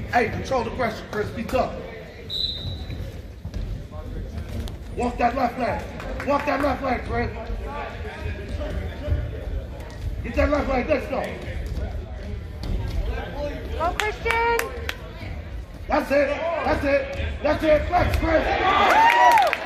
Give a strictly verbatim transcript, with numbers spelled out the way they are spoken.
Hey, control the pressure, Chris. Be tough. Walk that left leg. Walk that left leg, Chris. Get that left leg. Let's go. Go, Christian. That's it. That's it. That's it. Flex, Chris.